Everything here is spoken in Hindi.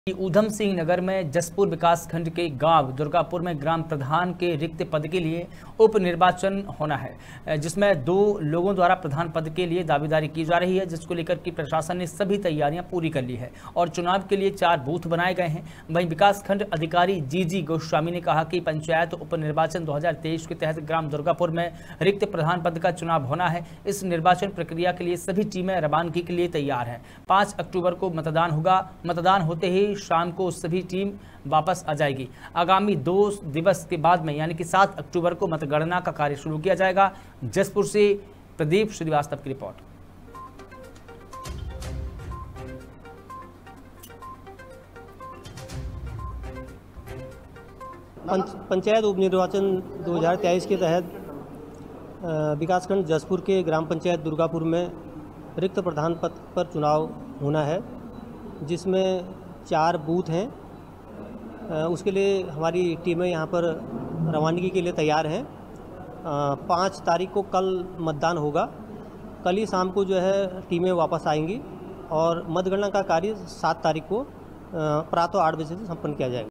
ऊधम सिंह नगर में जसपुर विकासखंड के गांव दुर्गापुर में ग्राम प्रधान के रिक्त पद के लिए उप निर्वाचन होना है, जिसमें 2 लोगों द्वारा प्रधान पद के लिए दावेदारी की जा रही है, जिसको लेकर कि प्रशासन ने सभी तैयारियां पूरी कर ली है और चुनाव के लिए 4 बूथ बनाए गए हैं। वहीं विकासखंड अधिकारी जी गोस्वामी ने कहा कि पंचायत उप निर्वाचन 2023 के तहत ग्राम दुर्गापुर में रिक्त प्रधान पद का चुनाव होना है। इस निर्वाचन प्रक्रिया के लिए सभी टीमें रवानगी के लिए तैयार हैं। 5 अक्टूबर को मतदान होगा। मतदान होते ही शाम को सभी टीम वापस आ जाएगी। आगामी 2 दिवस के बाद में यानी कि 7 अक्टूबर को मतगणना का कार्य शुरू किया जाएगा। जसपुर से प्रदीप श्रीवास्तव की रिपोर्ट। पंचायत उप निर्वाचन 2023 के तहत विकासखंड जसपुर के ग्राम पंचायत दुर्गापुर में रिक्त प्रधान पद पर चुनाव होना है, जिसमें 4 बूथ हैं। उसके लिए हमारी टीमें यहाँ पर रवानगी के लिए तैयार हैं। 5 तारीख को कल मतदान होगा। कल ही शाम को जो है टीमें वापस आएंगी और मतगणना का कार्य 7 तारीख को प्रातः 8 बजे से संपन्न किया जाएगा।